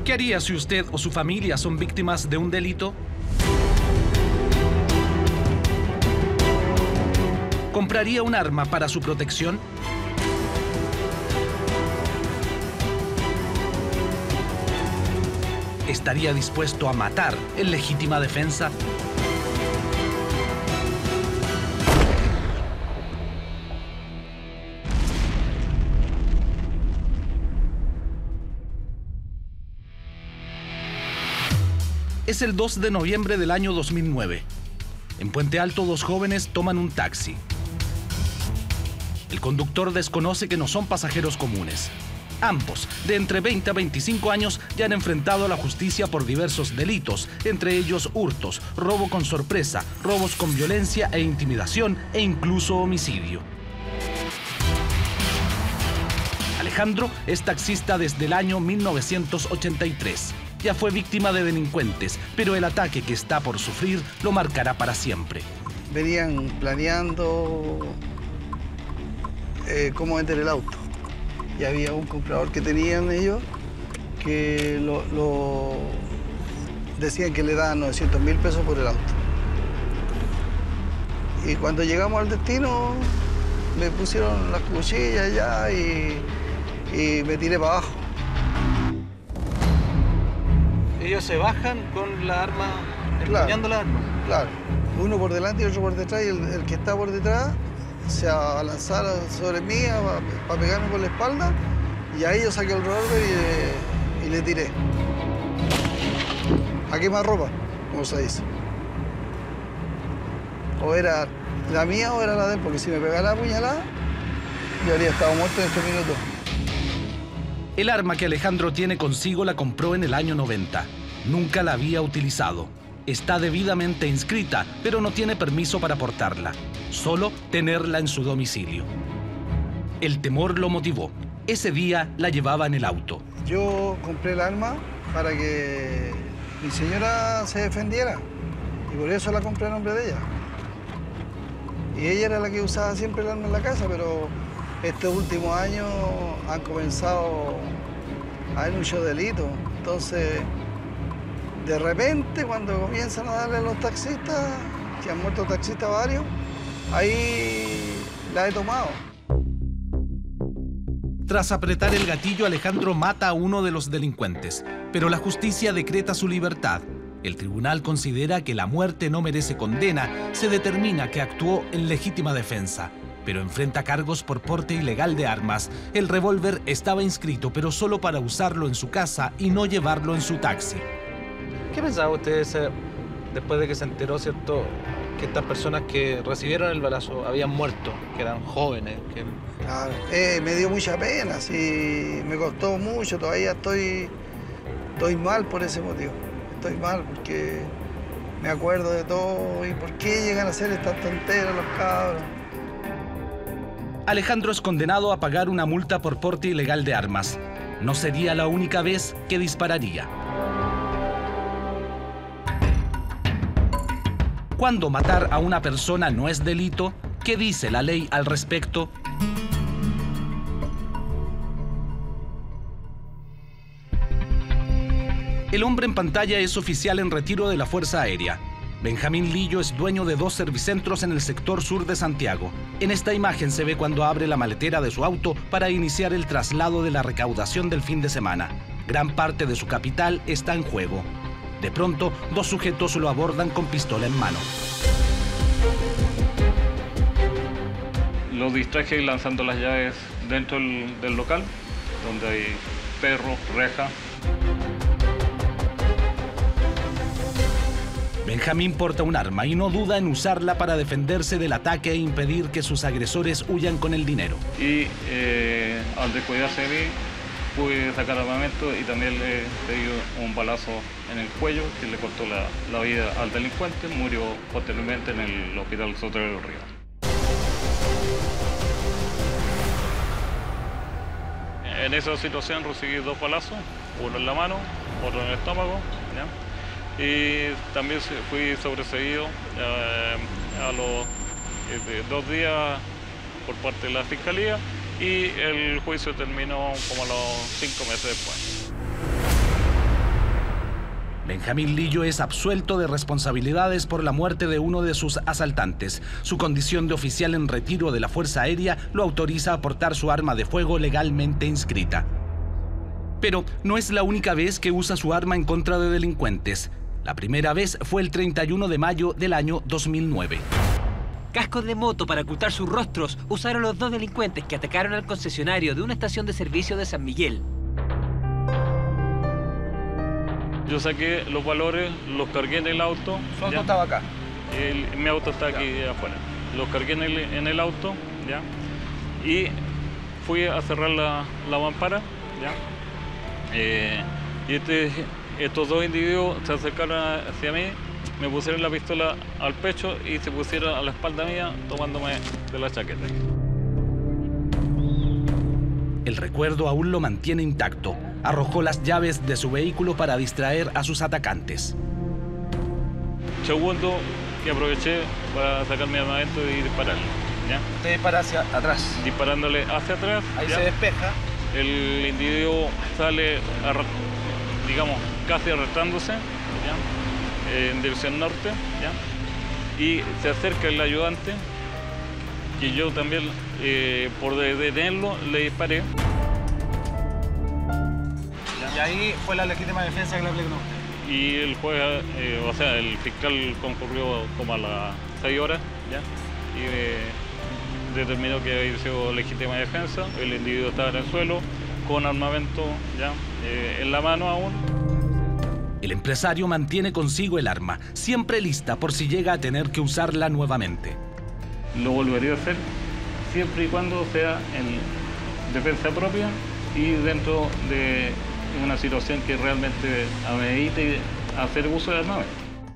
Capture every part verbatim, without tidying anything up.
¿Qué haría si usted o su familia son víctimas de un delito? ¿Compraría un arma para su protección? ¿Estaría dispuesto a matar en legítima defensa? Es el dos de noviembre del año dos mil nueve. En Puente Alto, dos jóvenes toman un taxi. El conductor desconoce que no son pasajeros comunes. Ambos, de entre veinte a veinticinco años, ya han enfrentado a la justicia por diversos delitos, entre ellos hurtos, robo con sorpresa, robos con violencia e intimidación e incluso homicidio. Alejandro es taxista desde el año mil novecientos ochenta y tres. Ya fue víctima de delincuentes, pero el ataque que está por sufrir lo marcará para siempre. Venían planeando eh, cómo vender el auto. Y había un comprador que tenían ellos que lo, lo decían que le daban novecientos mil pesos por el auto. Y cuando llegamos al destino, me pusieron las cuchillas ya y, y me tiré para abajo. Ellos se bajan con la arma, empuñando la arma. Claro, uno por delante y otro por detrás, y el, el que está por detrás se abalanzaron sobre mí para pa pegarme por la espalda, y ahí yo saqué el revólver y, y le tiré. A quemar ropa, como se dice. O era la mía o era la de él, porque si me pegara la puñalada, yo habría estado muerto en estos minutos. El arma que Alejandro tiene consigo la compró en el año noventa. Nunca la había utilizado. Está debidamente inscrita, pero no tiene permiso para portarla. Solo tenerla en su domicilio. El temor lo motivó. Ese día la llevaba en el auto. Yo compré el arma para que mi señora se defendiera. Y por eso la compré a nombre de ella. Y ella era la que usaba siempre el arma en la casa, pero estos últimos años han comenzado a haber muchos delitos. Entonces, de repente, cuando comienzan a darle a los taxistas, que han muerto taxistas varios, ahí la he tomado. Tras apretar el gatillo, Alejandro mata a uno de los delincuentes, pero la justicia decreta su libertad. El tribunal considera que la muerte no merece condena, se determina que actuó en legítima defensa, pero enfrenta cargos por porte ilegal de armas. El revólver estaba inscrito, pero solo para usarlo en su casa y no llevarlo en su taxi. ¿Qué pensaba usted ese, después de que se enteró, cierto, que estas personas que recibieron el balazo habían muerto, que eran jóvenes? Que... Claro, eh, me dio mucha pena, sí, me costó mucho, todavía estoy, estoy mal por ese motivo. Estoy mal porque me acuerdo de todo y por qué llegan a hacer estas tonteras los cabros. Alejandro es condenado a pagar una multa por porte ilegal de armas. No sería la única vez que dispararía. ¿Cuándo matar a una persona no es delito? ¿Qué dice la ley al respecto? El hombre en pantalla es oficial en retiro de la Fuerza Aérea. Benjamín Lillo es dueño de dos servicentros en el sector sur de Santiago. En esta imagen se ve cuando abre la maletera de su auto para iniciar el traslado de la recaudación del fin de semana. Gran parte de su capital está en juego. De pronto, dos sujetos lo abordan con pistola en mano. Lo distraje lanzando las llaves dentro del, del local, donde hay perros, reja. Benjamín porta un arma y no duda en usarla para defenderse del ataque e impedir que sus agresores huyan con el dinero. Y eh, al descuidarse de mí, pude sacar armamento y también le, le dio un balazo en el cuello que le cortó la, la vida al delincuente. Murió posteriormente en el hospital Sotero de los Ríos. En esa situación recibí dos balazos, uno en la mano, otro en el estómago, ¿ya? Y también fui sobreseído eh, a los eh, dos días por parte de la Fiscalía y el juicio terminó como a los cinco meses después. Benjamín Lillo es absuelto de responsabilidades por la muerte de uno de sus asaltantes. Su condición de oficial en retiro de la Fuerza Aérea lo autoriza a portar su arma de fuego legalmente inscrita. Pero no es la única vez que usa su arma en contra de delincuentes. La primera vez fue el treinta y uno de mayo del año dos mil nueve. Cascos de moto para ocultar sus rostros usaron los dos delincuentes que atacaron al concesionario de una estación de servicio de San Miguel. Yo saqué los valores, los cargué en el auto. Su auto ¿ya? estaba acá. El- mi auto está aquí afuera. Los cargué en el, en el auto, ¿ya? Y fui a cerrar la, la mampara, ¿ya? Eh, y este, estos dos individuos se acercaron hacia mí, me pusieron la pistola al pecho y se pusieron a la espalda mía tomándome de la chaqueta. El recuerdo aún lo mantiene intacto. Arrojó las llaves de su vehículo para distraer a sus atacantes. Segundo, que aproveché para sacar mi armamento y dispararle, ¿ya? Usted dispara hacia atrás. Disparándole hacia atrás, Ahí ¿ya? se despeja. El individuo sale, arra- digamos, casi arrastrándose, ¿ya? Eh, en dirección norte, ¿ya? Y se acerca el ayudante, que yo también, eh, por de- detenerlo, le disparé. Y ahí fue la legítima defensa que le aplicó. Y el juez, eh, o sea, el fiscal concurrió como a las seis horas, ¿ya? Y eh, determinó que había sido legítima defensa. El individuo estaba en el suelo, con armamento, ¿ya? Eh, en la mano aún. El empresario mantiene consigo el arma, siempre lista por si llega a tener que usarla nuevamente. Lo volvería a hacer siempre y cuando sea en defensa propia y dentro de una situación que realmente amerite hacer uso de armamento.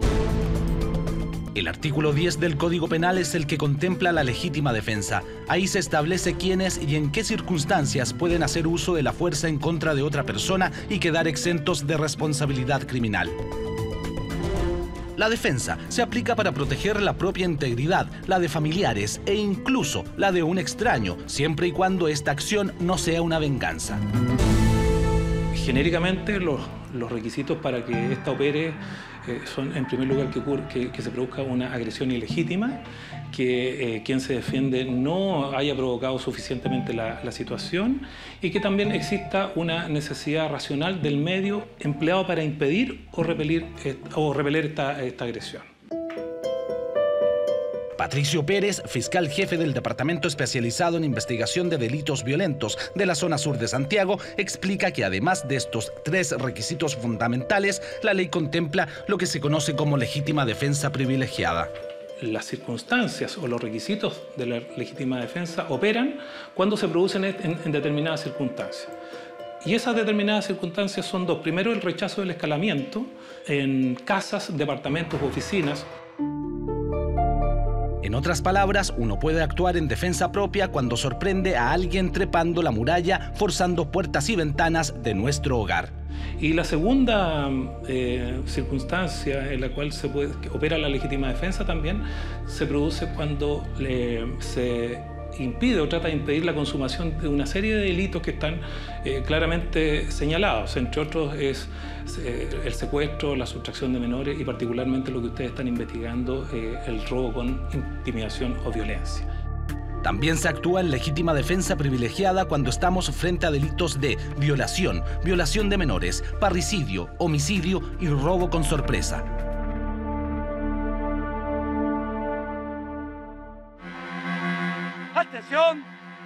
El artículo diez del Código Penal es el que contempla la legítima defensa. Ahí se establece quiénes y en qué circunstancias pueden hacer uso de la fuerza en contra de otra persona y quedar exentos de responsabilidad criminal. La defensa se aplica para proteger la propia integridad, la de familiares e incluso la de un extraño, siempre y cuando esta acción no sea una venganza. Genéricamente, los, los requisitos para que esta opere eh, son, en primer lugar, que, ocurre- que, que se produzca una agresión ilegítima, que eh, quien se defiende no haya provocado suficientemente la, la situación y que también exista una necesidad racional del medio empleado para impedir o repelir, eh, o repeler esta, esta agresión. Patricio Pérez, fiscal jefe del Departamento Especializado en Investigación de Delitos Violentos de la zona sur de Santiago, explica que además de estos tres requisitos fundamentales, la ley contempla lo que se conoce como legítima defensa privilegiada. Las circunstancias o los requisitos de la legítima defensa operan cuando se producen en, en determinadas circunstancias. Y esas determinadas circunstancias son dos. Primero, el rechazo del escalamiento en casas, departamentos, oficinas. En otras palabras, uno puede actuar en defensa propia cuando sorprende a alguien trepando la muralla, forzando puertas y ventanas de nuestro hogar. Y la segunda eh, circunstancia en la cual se puede, que opera la legítima defensa también se produce cuando eh, se impide o trata de impedir la consumación de una serie de delitos que están eh, claramente señalados. Entre otros es eh, el secuestro, la sustracción de menores y particularmente lo que ustedes están investigando, eh, el robo con intimidación o violencia. También se actúa en legítima defensa privilegiada cuando estamos frente a delitos de violación, violación de menores, parricidio, homicidio y robo con sorpresa. ¡Atención!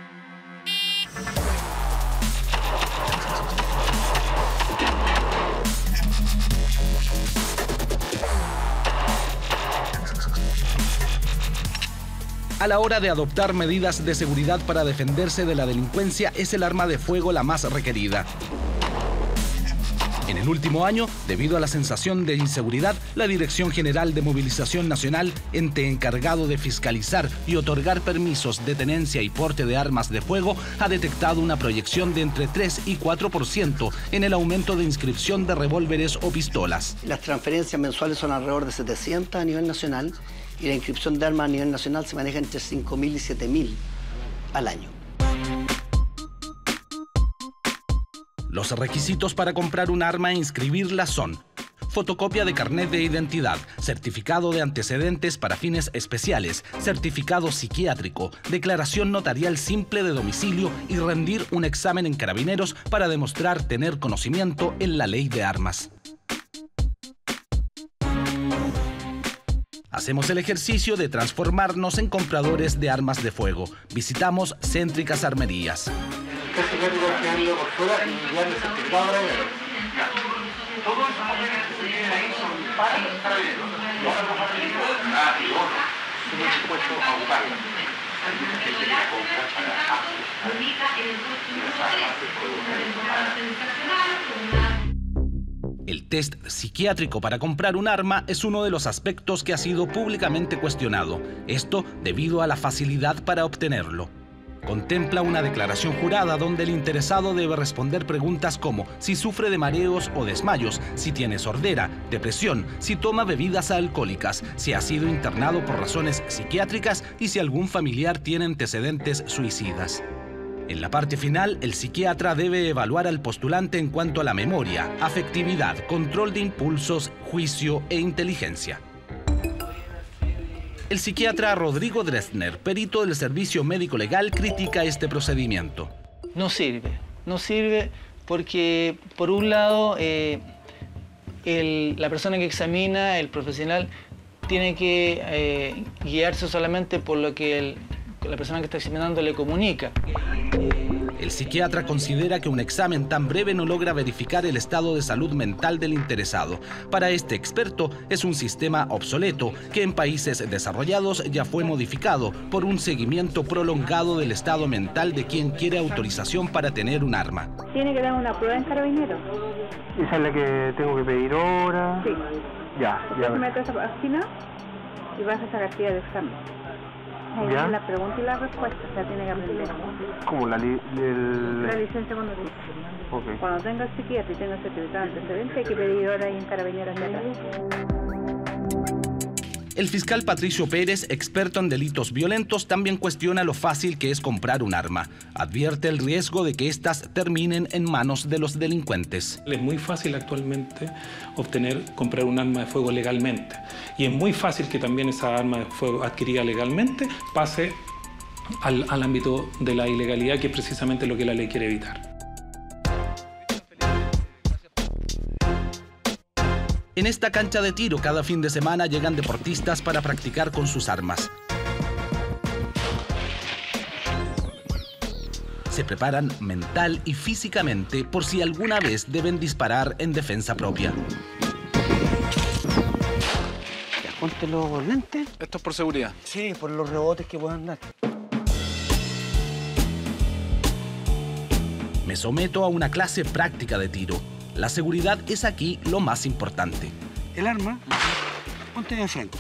A la hora de adoptar medidas de seguridad para defenderse de la delincuencia, es el arma de fuego la más requerida. En el último año, debido a la sensación de inseguridad, la Dirección General de Movilización Nacional, ente encargado de fiscalizar y otorgar permisos de tenencia y porte de armas de fuego, ha detectado una proyección de entre tres y cuatro por ciento en el aumento de inscripción de revólveres o pistolas. Las transferencias mensuales son alrededor de setecientas a nivel nacional y la inscripción de armas a nivel nacional se maneja entre cinco mil y siete mil al año. Los requisitos para comprar un arma e inscribirla son fotocopia de carnet de identidad, certificado de antecedentes para fines especiales, certificado psiquiátrico, declaración notarial simple de domicilio y rendir un examen en Carabineros para demostrar tener conocimiento en la ley de armas. Hacemos el ejercicio de transformarnos en compradores de armas de fuego. Visitamos céntricas armerías. El test psiquiátrico para comprar un arma es uno de los aspectos que ha sido públicamente cuestionado, esto debido a la facilidad para obtenerlo. Contempla una declaración jurada donde el interesado debe responder preguntas como si sufre de mareos o desmayos, si tiene sordera, depresión, si toma bebidas alcohólicas, si ha sido internado por razones psiquiátricas y si algún familiar tiene antecedentes suicidas. En la parte final, el psiquiatra debe evaluar al postulante en cuanto a la memoria, afectividad, control de impulsos, juicio e inteligencia. El psiquiatra Rodrigo Dresner, perito del Servicio Médico Legal, critica este procedimiento. No sirve, no sirve porque, por un lado, eh, el, la persona que examina, el profesional, tiene que eh, guiarse solamente por lo que el, la persona que está examinando le comunica. El psiquiatra considera que un examen tan breve no logra verificar el estado de salud mental del interesado. Para este experto, es un sistema obsoleto que en países desarrollados ya fue modificado por un seguimiento prolongado del estado mental de quien quiere autorización para tener un arma. ¿Tiene que dar una prueba en Carabineros? ¿Esa es la que tengo que pedir ahora? Sí. Ya, ya. Usted mete esa página y vas a sacar guía de examen. Ahí ¿Ya? la pregunta y la respuesta, o sea, tiene que aprender. ¿Cómo? La, li el... la licencia conducir. Okay. Cuando tenga el psiquiatra y tenga certificado de antecedentes, hay que pedir ahora ahí en Carabineros de acá. El fiscal Patricio Pérez, experto en delitos violentos, también cuestiona lo fácil que es comprar un arma. Advierte el riesgo de que éstas terminen en manos de los delincuentes. Es muy fácil actualmente obtener, comprar un arma de fuego legalmente. Y es muy fácil que también esa arma de fuego adquirida legalmente pase al, al ámbito de la ilegalidad, que es precisamente lo que la ley quiere evitar. En esta cancha de tiro cada fin de semana llegan deportistas para practicar con sus armas. Se preparan mental y físicamente por si alguna vez deben disparar en defensa propia. Ya, ponte los lentes. Esto es por seguridad. Sí, por los rebotes que puedan dar. Me someto a una clase práctica de tiro. La seguridad es aquí lo más importante. El arma, ponte de frente.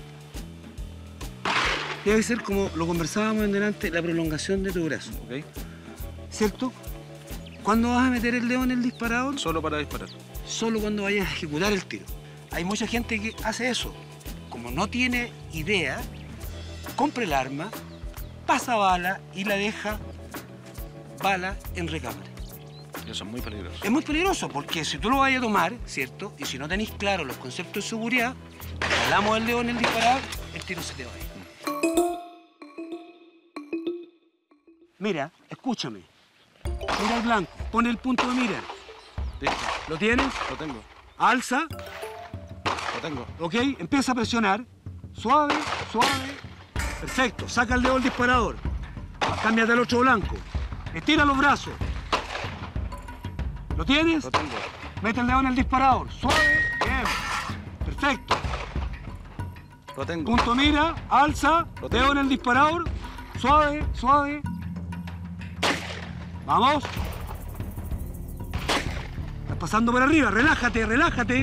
Debe ser como lo conversábamos en delante, la prolongación de tu brazo. ¿Ok? ¿Cierto? ¿Cuándo vas a meter el dedo en el disparador? Solo para disparar. Solo cuando vayas a ejecutar el tiro. Hay mucha gente que hace eso. Como no tiene idea, compra el arma, pasa bala y la deja bala en recámara. Eso es muy peligroso. Es muy peligroso porque si tú lo vayas a tomar, ¿cierto? Y si no tenéis claro los conceptos de seguridad, jalamos el dedo en el disparador, el tiro se te va a ir. Mira, escúchame. Mira el blanco, pone el punto de mira. Listo. ¿Lo tienes? Lo tengo. Alza. Lo tengo. Ok, empieza a presionar. Suave, suave. Perfecto, saca el dedo del disparador. Cámbiate al otro blanco. Estira los brazos. ¿Lo tienes? Lo tengo. Mete el dedo en el disparador. Suave. Bien. Perfecto. Lo tengo. Punto mira, alza, Lo dedo tengo. en el disparador. Suave, suave. Vamos. Estás pasando por arriba. Relájate, relájate.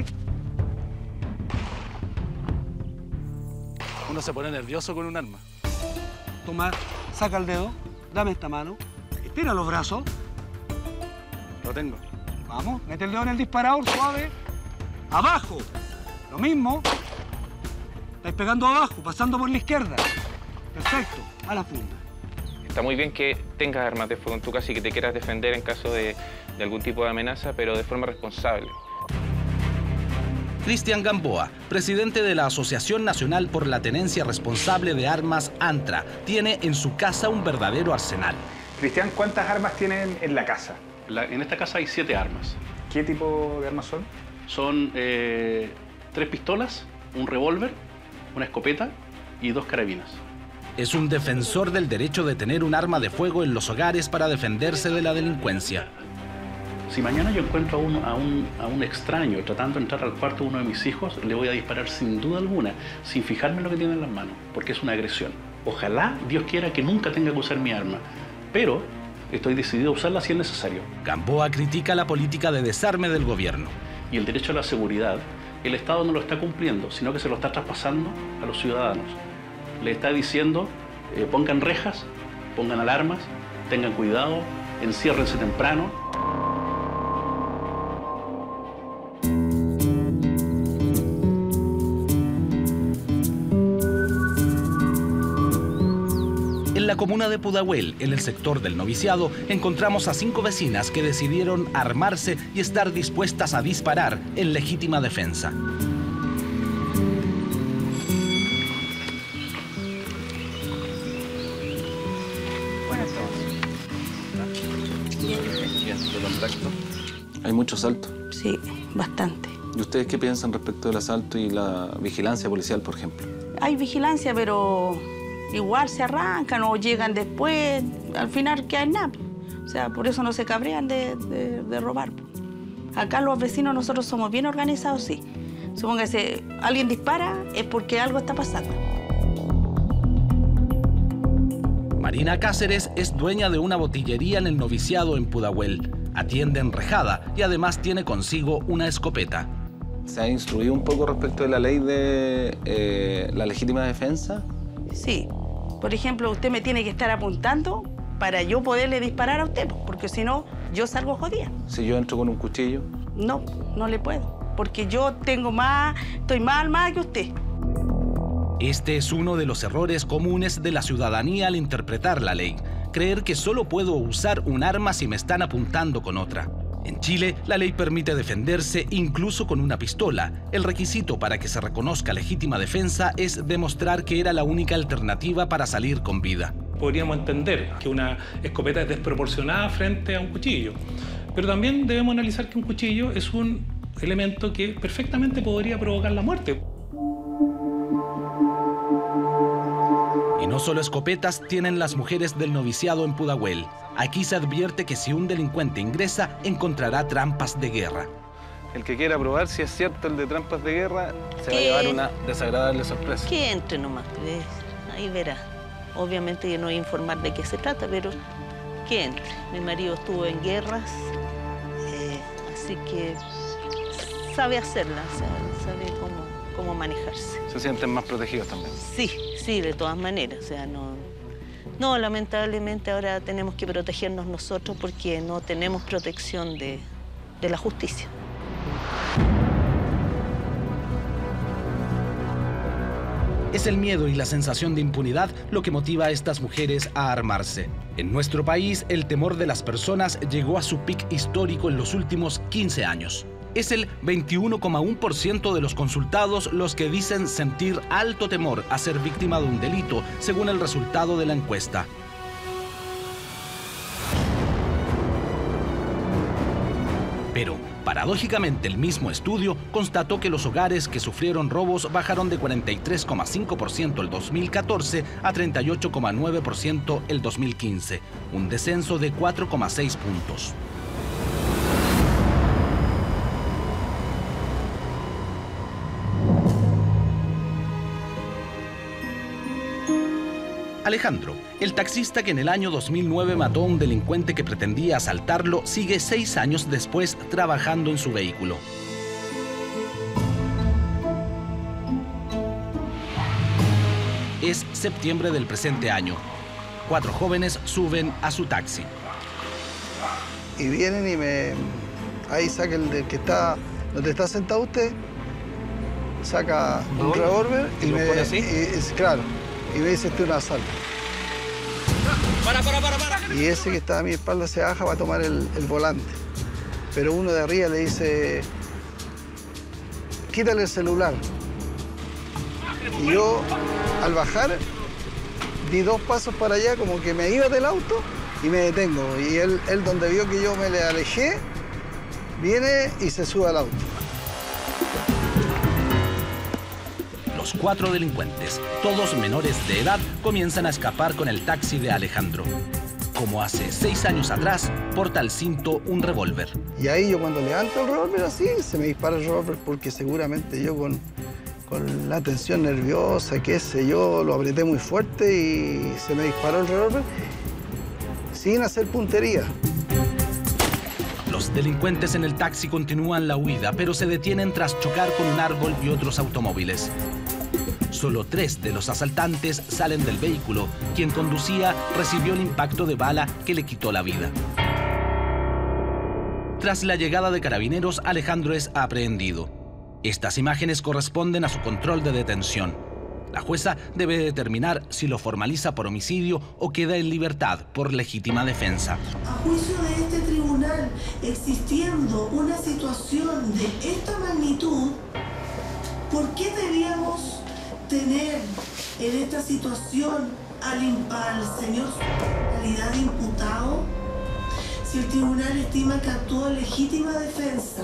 Uno se pone nervioso con un arma. Toma, saca el dedo. Dame esta mano. Estira los brazos. Lo tengo. Vamos, mete el dedo en el disparador, suave. Abajo. Lo mismo. Estáis pegando abajo, pasando por la izquierda. Perfecto, a la funda. Está muy bien que tengas armas de fuego en tu casa y que te quieras defender en caso de, de algún tipo de amenaza, pero de forma responsable. Cristian Gamboa, presidente de la Asociación Nacional por la Tenencia Responsable de Armas, ANTRA, tiene en su casa un verdadero arsenal. Cristian, ¿cuántas armas tienen en la casa? La, en esta casa hay siete armas. ¿Qué tipo de armas son? Son eh, tres pistolas, un revólver, una escopeta y dos carabinas. Es un defensor del derecho de tener un arma de fuego en los hogares para defenderse de la delincuencia. Si mañana yo encuentro a un, a, un, a un extraño tratando de entrar al cuarto de uno de mis hijos, le voy a disparar sin duda alguna, sin fijarme en lo que tiene en las manos, porque es una agresión. Ojalá Dios quiera que nunca tenga que usar mi arma, pero estoy decidido a usarla si es necesario. Gamboa critica la política de desarme del gobierno. Y el derecho a la seguridad, el Estado no lo está cumpliendo, sino que se lo está traspasando a los ciudadanos. Le está diciendo, eh, pongan rejas, pongan alarmas, tengan cuidado, enciérrense temprano. En la comuna de Pudahuel, en el sector del noviciado, encontramos a cinco vecinas que decidieron armarse y estar dispuestas a disparar en legítima defensa. ¿Hay mucho asalto? Sí, bastante. ¿Y ustedes qué piensan respecto del asalto y la vigilancia policial, por ejemplo? Hay vigilancia, pero igual se arrancan o llegan después. Al final, ¿qué hay? Nada. O sea, por eso no se cabrean de, de, de robar. Acá los vecinos nosotros somos bien organizados, sí. Supóngase, alguien dispara, es porque algo está pasando. Marina Cáceres es dueña de una botillería en el noviciado en Pudahuel. Atiende en rejada y además tiene consigo una escopeta. ¿Se ha instruido un poco respecto de la ley de eh, la legítima defensa? Sí. Por ejemplo, usted me tiene que estar apuntando para yo poderle disparar a usted, porque si no, yo salgo jodida. Si yo entro con un cuchillo. No, no le puedo, porque yo tengo más, estoy más armada que usted. Este es uno de los errores comunes de la ciudadanía al interpretar la ley. Creer que solo puedo usar un arma si me están apuntando con otra. En Chile, la ley permite defenderse incluso con una pistola. El requisito para que se reconozca legítima defensa es demostrar que era la única alternativa para salir con vida. Podríamos entender que una escopeta es desproporcionada frente a un cuchillo, pero también debemos analizar que un cuchillo es un elemento que perfectamente podría provocar la muerte. Y no solo escopetas tienen las mujeres del noviciado en Pudahuel. Aquí se advierte que si un delincuente ingresa, encontrará trampas de guerra. El que quiera probar si es cierto el de trampas de guerra, se va a llevar una desagradable sorpresa. Que entre nomás, ¿ves? Ahí verá. Obviamente yo no voy a informar de qué se trata, pero que entre. Mi marido estuvo en guerras, eh, así que sabe hacerla, sabe, sabe cómo, cómo manejarse. ¿Se sienten más protegidos también? Sí, sí, de todas maneras. O sea, no, no, lamentablemente ahora tenemos que protegernos nosotros porque no tenemos protección de, de la justicia. Es el miedo y la sensación de impunidad lo que motiva a estas mujeres a armarse. En nuestro país, el temor de las personas llegó a su pic histórico en los últimos quince años. Es el veintiuno coma uno por ciento de los consultados los que dicen sentir alto temor a ser víctima de un delito, según el resultado de la encuesta. Pero, paradójicamente, el mismo estudio constató que los hogares que sufrieron robos bajaron de cuarenta y tres coma cinco por ciento el dos mil catorce a treinta y ocho coma nueve por ciento el dos mil quince, un descenso de cuatro coma seis puntos. Alejandro, el taxista que en el año dos mil nueve mató a un delincuente que pretendía asaltarlo, sigue seis años después trabajando en su vehículo. Es septiembre del presente año. Cuatro jóvenes suben a su taxi. Y vienen y me... Ahí saca el del que está... donde está sentado usted, saca un revólver y, ¿Y lo me... pone así? Y, es, claro. Y me dice, este es un asalto. Para, para, para, para. Y ese que está a mi espalda se baja para tomar el, el volante. Pero uno de arriba le dice, quítale el celular. Y yo, al bajar, di dos pasos para allá, como que me iba del auto y me detengo. Y él, él donde vio que yo me le alejé, viene y se sube al auto. Los cuatro delincuentes, todos menores de edad, comienzan a escapar con el taxi de Alejandro. Como hace seis años atrás, porta al cinto un revólver. Y ahí yo cuando levanto el revólver así, se me dispara el revólver porque seguramente yo con, con la tensión nerviosa, qué sé yo, lo apreté muy fuerte y se me disparó el revólver sin hacer puntería. Los delincuentes en el taxi continúan la huida, pero se detienen tras chocar con un árbol y otros automóviles. Solo tres de los asaltantes salen del vehículo. Quien conducía recibió el impacto de bala que le quitó la vida. Tras la llegada de carabineros, Alejandro es aprehendido. Estas imágenes corresponden a su control de detención. La jueza debe determinar si lo formaliza por homicidio o queda en libertad por legítima defensa. A juicio de este tribunal, existiendo una situación de esta magnitud, ¿por qué debíamos tener en esta situación al, al señor en calidad de imputado si el tribunal estima que actuó en legítima defensa?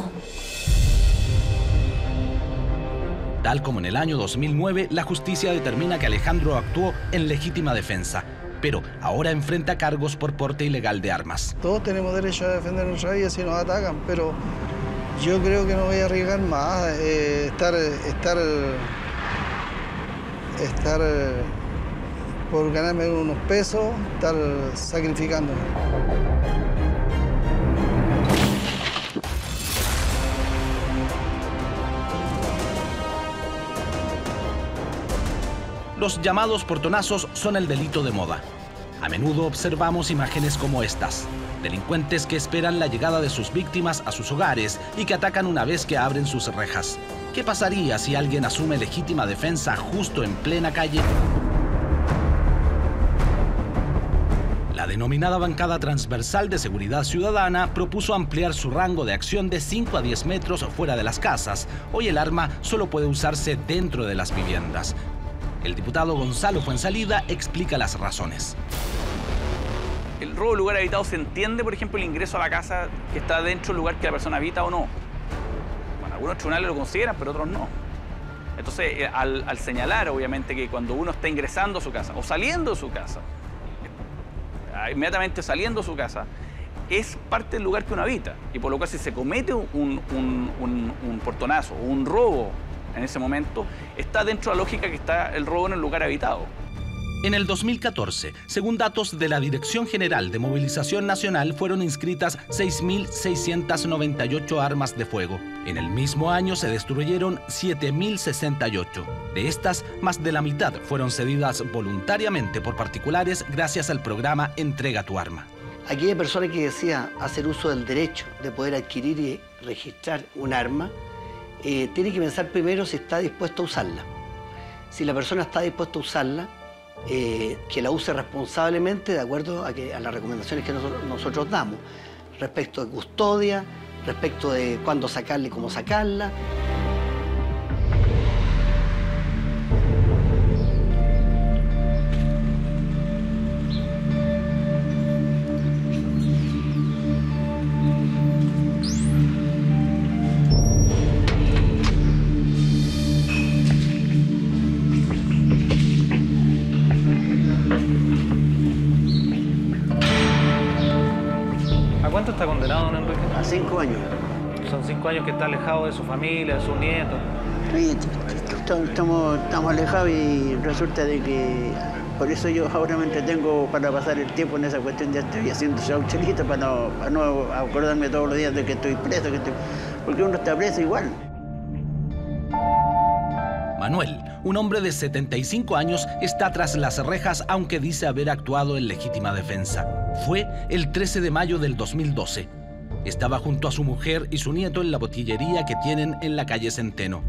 Tal como en el año dos mil nueve, la justicia determina que Alejandro actuó en legítima defensa, pero ahora enfrenta cargos por porte ilegal de armas. Todos tenemos derecho a defender nuestra vida si nos atacan, pero yo creo que no voy a arriesgar más, eh, estar, estar, estar por ganarme unos pesos, estar sacrificándome. Los llamados portonazos son el delito de moda. A menudo observamos imágenes como estas. Delincuentes que esperan la llegada de sus víctimas a sus hogares y que atacan una vez que abren sus rejas. ¿Qué pasaría si alguien asume legítima defensa justo en plena calle? La denominada Bancada Transversal de Seguridad Ciudadana propuso ampliar su rango de acción de cinco a diez metros fuera de las casas. Hoy el arma solo puede usarse dentro de las viviendas. El diputado Gonzalo Fuenzalida explica las razones. El robo de lugar habitado se entiende, por ejemplo, el ingreso a la casa que está dentro del lugar que la persona habita o no. Bueno, algunos tribunales lo consideran, pero otros no. Entonces, al, al señalar, obviamente, que cuando uno está ingresando a su casa o saliendo de su casa, inmediatamente saliendo de su casa, es parte del lugar que uno habita. Y por lo cual, si se comete un, un, un, un portonazo o un robo en ese momento, está dentro de la lógica que está el robo en el lugar habitado. En el dos mil catorce, según datos de la Dirección General de Movilización Nacional, fueron inscritas seis mil seiscientas noventa y ocho armas de fuego. En el mismo año se destruyeron siete mil sesenta y ocho. De estas, más de la mitad fueron cedidas voluntariamente por particulares gracias al programa Entrega tu arma. Aquella persona que desea hacer uso del derecho de poder adquirir y registrar un arma, Eh, tiene que pensar primero si está dispuesto a usarla. Si la persona está dispuesta a usarla, eh, que la use responsablemente de acuerdo a, que, a las recomendaciones que nosotros, nosotros damos, respecto de custodia, respecto de cuándo sacarla y cómo sacarla. ¿Cuánto está condenado, don Enrique? A cinco años. Son cinco años que está alejado de su familia, de sus nietos. Sí, estamos, estamos alejados y resulta de que por eso yo ahora me entretengo para pasar el tiempo en esa cuestión. Ya estoy haciendo chauchelita para no, para no acordarme todos los días de que estoy preso, que estoy, porque uno está preso igual. Manuel, un hombre de setenta y cinco años, está tras las rejas, aunque dice haber actuado en legítima defensa. Fue el trece de mayo del dos mil doce. Estaba junto a su mujer y su nieto en la botillería que tienen en la calle Centeno.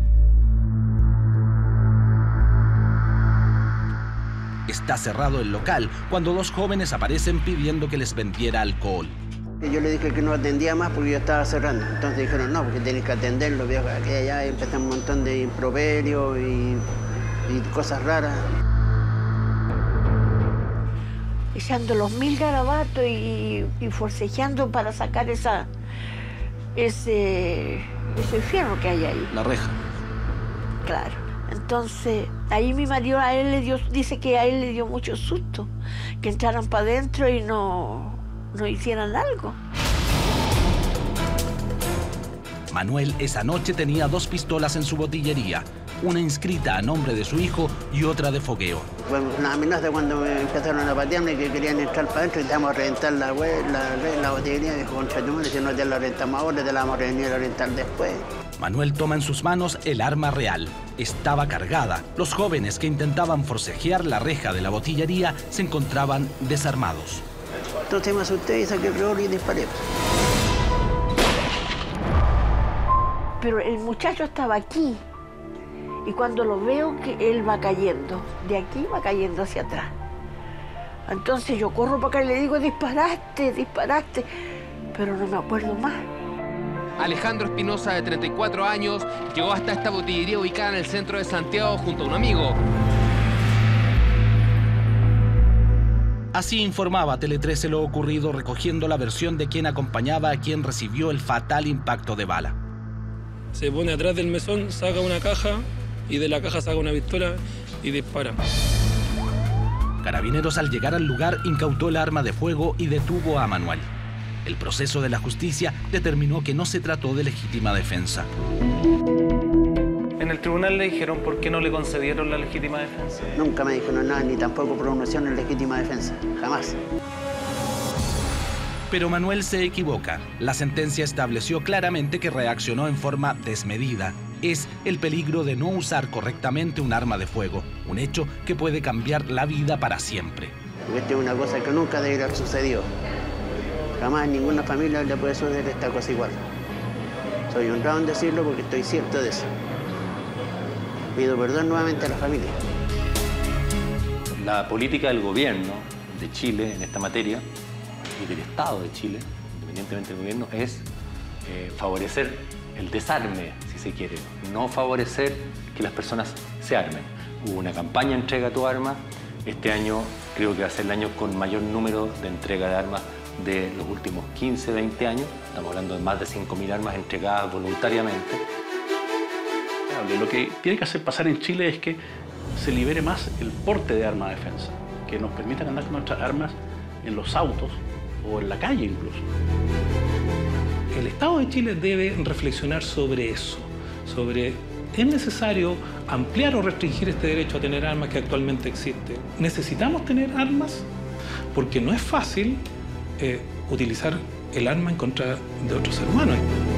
Está cerrado el local cuando dos jóvenes aparecen pidiendo que les vendiera alcohol. Yo le dije que no atendía más porque yo estaba cerrando. Entonces dijeron, no, porque tenés que atenderlo, viejo. Aquí allá empezaron un montón de improperios y, y cosas raras. Echando los mil garabatos y, y forcejeando para sacar esa, ese, ese fierro que hay ahí. La reja. Claro. Entonces, ahí mi marido a él le dio, dice que a él le dio mucho susto, que entraran para adentro y no, no hicieran algo. Manuel esa noche tenía dos pistolas en su botillería, una inscrita a nombre de su hijo y otra de fogueo. Fue una amenaza cuando me empezaron a patearme que querían entrar para adentro y te vamos a reventar la, la, la botillería. Dijo, contra tu madre, si no te la rentamos ahora, te la vamos a venir a rentar después. Manuel toma en sus manos el arma real. Estaba cargada. Los jóvenes que intentaban forcejear la reja de la botillería se encontraban desarmados. Entonces me asusté y saqué el revólver y disparé. Pero el muchacho estaba aquí. Y cuando lo veo que él va cayendo, de aquí va cayendo hacia atrás. Entonces yo corro para acá y le digo, disparaste, disparaste. Pero no me acuerdo más. Alejandro Espinosa, de treinta y cuatro años, llegó hasta esta botillería ubicada en el centro de Santiago junto a un amigo. Así informaba Tele trece lo ocurrido, recogiendo la versión de quien acompañaba a quien recibió el fatal impacto de bala. Se pone atrás del mesón, saca una caja y de la caja saca una pistola y dispara. Carabineros, al llegar al lugar, incautó el arma de fuego y detuvo a Manuel. El proceso de la justicia determinó que no se trató de legítima defensa. ¿En el tribunal le dijeron por qué no le concedieron la legítima defensa? Nunca me dijeron nada, ni tampoco pronunciaron en legítima defensa. Jamás. Pero Manuel se equivoca. La sentencia estableció claramente que reaccionó en forma desmedida. Es el peligro de no usar correctamente un arma de fuego, un hecho que puede cambiar la vida para siempre. Esta es una cosa que nunca debería haber sucedido. Jamás en ninguna familia le puede suceder esta cosa igual. Soy honrado en decirlo porque estoy cierto de eso. Pido perdón nuevamente a la familia. La política del gobierno de Chile en esta materia y del Estado de Chile, independientemente del gobierno, es eh, favorecer el desarme, si se quiere, no favorecer que las personas se armen. Hubo una campaña entrega tu arma. Este año creo que va a ser el año con mayor número de entrega de armas de los últimos quince, veinte años. Estamos hablando de más de cinco mil armas entregadas voluntariamente. Lo que tiene que hacer pasar en Chile es que se libere más el porte de arma de defensa, que nos permitan andar con nuestras armas en los autos o en la calle incluso. El Estado de Chile debe reflexionar sobre eso, sobre ¿es necesario ampliar o restringir este derecho a tener armas que actualmente existe? ¿Necesitamos tener armas? Porque no es fácil eh, utilizar el arma en contra de otro ser humano.